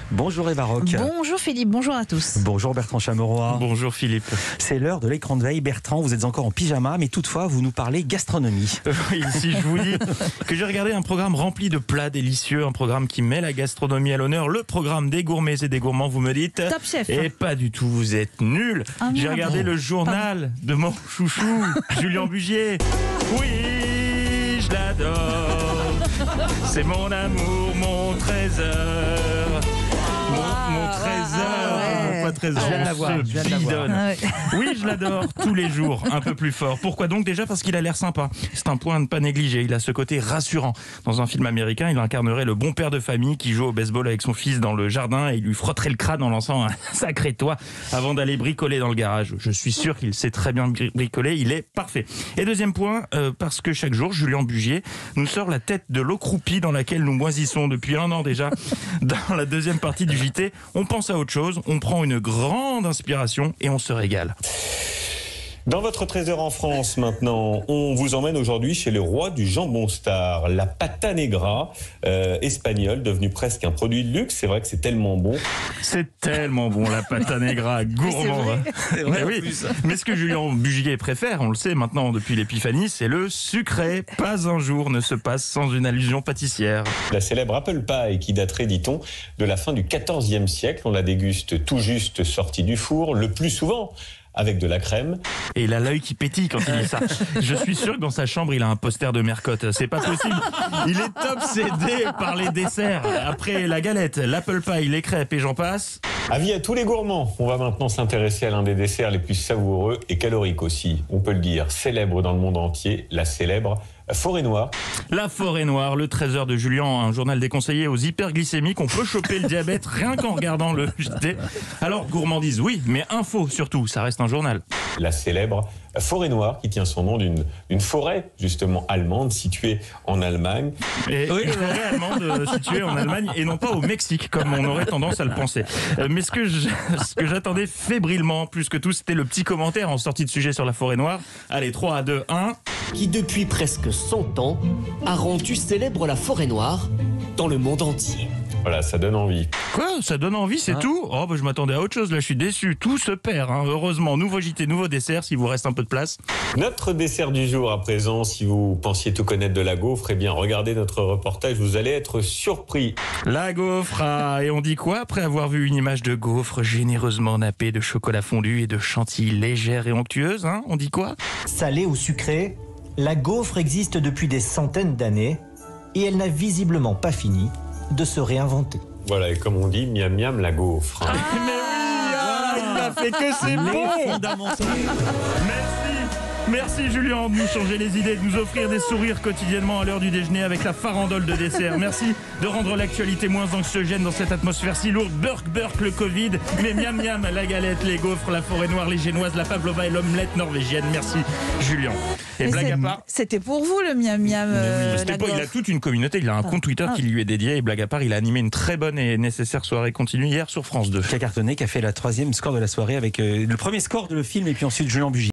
Bonjour Eva Rock. Bonjour Philippe, bonjour à tous. Bonjour Bertrand Chameroy. Bonjour Philippe. C'est l'heure de l'écran de veille. Bertrand, vous êtes encore en pyjama, mais toutefois, vous nous parlez gastronomie. Oui, si je vous dis que j'ai regardé un programme rempli de plats délicieux, un programme qui met la gastronomie à l'honneur, le programme des gourmets et des gourmands, vous me dites. Top chef. Et pas du tout, vous êtes nuls. Ah, J'ai merde. regardé le journal de mon chouchou, Julien Bugier. Oui, je l'adore. C'est mon amour, mon trésor. Mon trésor. ouais. Pas trésor. Je viens de l'avoir, ce je viens de l'avoir. bidonne. Ah ouais. Oui, je l'adore tous les jours, un peu plus fort. Pourquoi donc? Déjà parce qu'il a l'air sympa. C'est un point à ne pas négliger. Il a ce côté rassurant. Dans un film américain, il incarnerait le bon père de famille qui joue au baseball avec son fils dans le jardin et il lui frotterait le crâne en lançant un sacré toit avant d'aller bricoler dans le garage. Je suis sûr qu'il sait très bien bricoler. Il est parfait. Et deuxième point, parce que chaque jour, Julien Bugier nous sort la tête de l'eau croupie dans laquelle nous moisissons depuis 1 an déjà. Dans la deuxième partie du JT, on pense à autre chose, on prend une grande inspiration et on se régale. Dans votre trésor en France maintenant, on vous emmène aujourd'hui chez le roi du jambon star, la pata negra espagnole, devenue presque un produit de luxe. C'est vrai que c'est tellement bon. C'est tellement bon la pata negra, gourmand. C'est vrai, Mais en oui. plus. Mais ce que Julien Bugier préfère, on le sait maintenant depuis l'épiphanie, c'est le sucré. Pas un jour ne se passe sans une allusion pâtissière. La célèbre apple pie qui daterait, dit-on, de la fin du XIVe siècle. On la déguste tout juste sortie du four, le plus souvent avec de la crème. Et il a l'œil qui pétille quand il dit ça. Je suis sûr que dans sa chambre, il a un poster de Mercotte. C'est pas possible. Il est obsédé par les desserts. Après la galette, l'apple pie, les crêpes et j'en passe. Avis à tous les gourmands. On va maintenant s'intéresser à l'un des desserts les plus savoureux et caloriques aussi, on peut le dire, célèbre dans le monde entier, la célèbre forêt noire. La forêt noire, le trésor de Julien, un journal déconseillé aux hyperglycémiques. On peut choper le diabète rien qu'en regardant le JT. Alors, gourmandise, oui, mais info surtout, ça reste un journal. La célèbre forêt noire qui tient son nom d'une forêt justement allemande située en Allemagne. Et Oui. une forêt allemande située en Allemagne et non pas au Mexique, comme on aurait tendance à le penser. Mais ce que j'attendais fébrilement, plus que tout, c'était le petit commentaire en sortie de sujet sur la forêt noire. Allez, 3, 2, 1. Qui depuis presque 100 ans a rendu célèbre la forêt noire dans le monde entier. Voilà, ça donne envie. Quoi? Ça donne envie, c'est tout? Oh, bah, je m'attendais à autre chose, là, je suis déçu. Tout se perd, hein. Heureusement, nouveau JT, nouveau dessert, s'il vous reste un peu de place. Notre dessert du jour à présent, si vous pensiez tout connaître de la gaufre, eh bien regardez notre reportage, vous allez être surpris. La gaufre, ah, et on dit quoi après avoir vu une image de gaufre généreusement nappée de chocolat fondu et de chantilly légère et onctueuse, hein? On dit quoi? Salée ou sucrée, la gaufre existe depuis des centaines d'années et elle n'a visiblement pas fini de se réinventer. Voilà, et comme on dit, miam miam la gaufre. Mais oui, il m'a fait que c'est bon. Fondamentaux. Merci Julien de nous changer les idées, de nous offrir des sourires quotidiennement à l'heure du déjeuner avec la farandole de dessert. Merci de rendre l'actualité moins anxiogène dans cette atmosphère si lourde. Burk, le Covid, mais miam miam, la galette, les gaufres, la forêt noire, les génoises, la pavlova et l'omelette norvégienne. Merci Julien. Et Mais blague à part. C'était pour vous le miam miam. C'était la pas- il a gaufre. toute une communauté, il a un compte Twitter qui lui est dédié et blague à part, il a animé une très bonne et nécessaire soirée continue hier sur France 2. Qui a cartonné, qui a fait la 3e score de la soirée avec le premier score de le film et puis ensuite Julien Bugier.